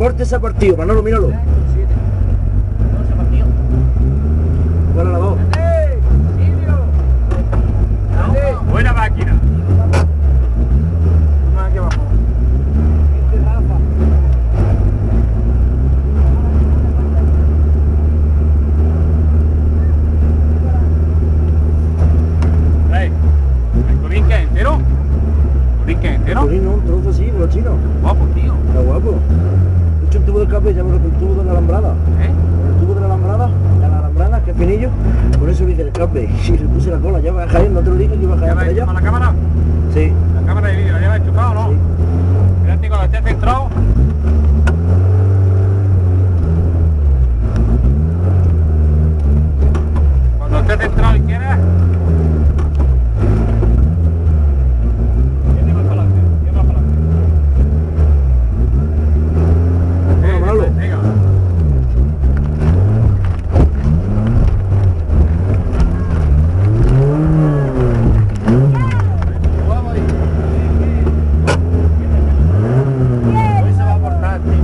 corte se ha partido, Manolo, míralo. Bueno, la dos. Buena máquina. Aquí abajo. ¿El colín que es entero? ¿Colín que es entero? Colín, no, un trozo así, los chinos. Guapo, tío. Está guapo. He hecho un tubo de escape, llámalo con el tubo de la alambrada. El tubo de la alambrada, que es finillo, con eso le hice el escape y le puse la cola. Ya va a caer, no te lo dije que iba a caer ¿Ya para va allá. a la cámara? Sí. La cámara de vídeo, ¿la lleva enchufado o no? Sí. Espérate cuando esté centrado. Cuando esté centrado y quieras. Viene más para adelante, viene más para adelante. Bueno, Manolo. Venga. Hoy se va a portar, tío.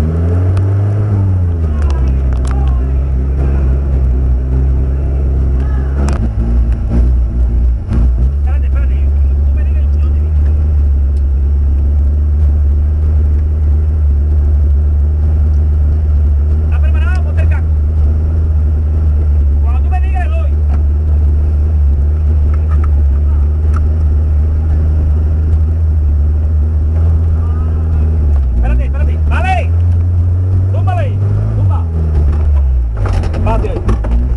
Espérate, tú me digas y yo te digo. ¿Estás preparado? Ponte el casco. Cuando tú me digas, le doy. Espérate, vale. Túmbale, tumba. Pate ahí.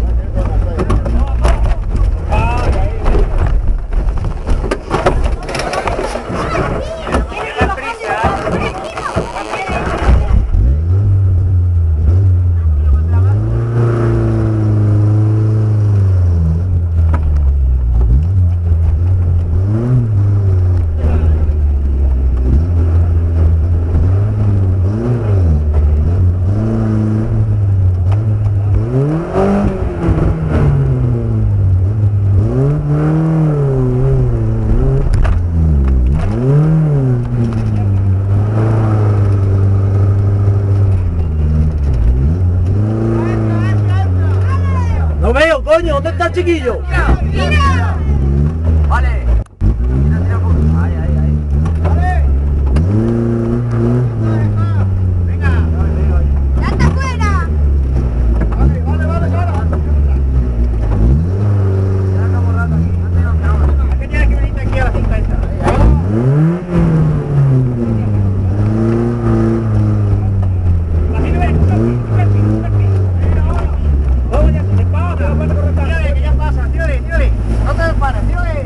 No veo, coño, ¿dónde está el chiquillo? ¡Mira! Vale. ¡Ya está fuera! ¿A qué tienes que venirte aquí a la cinta esta? Tírale, que ya pasa, tírale. No te pares, tírale.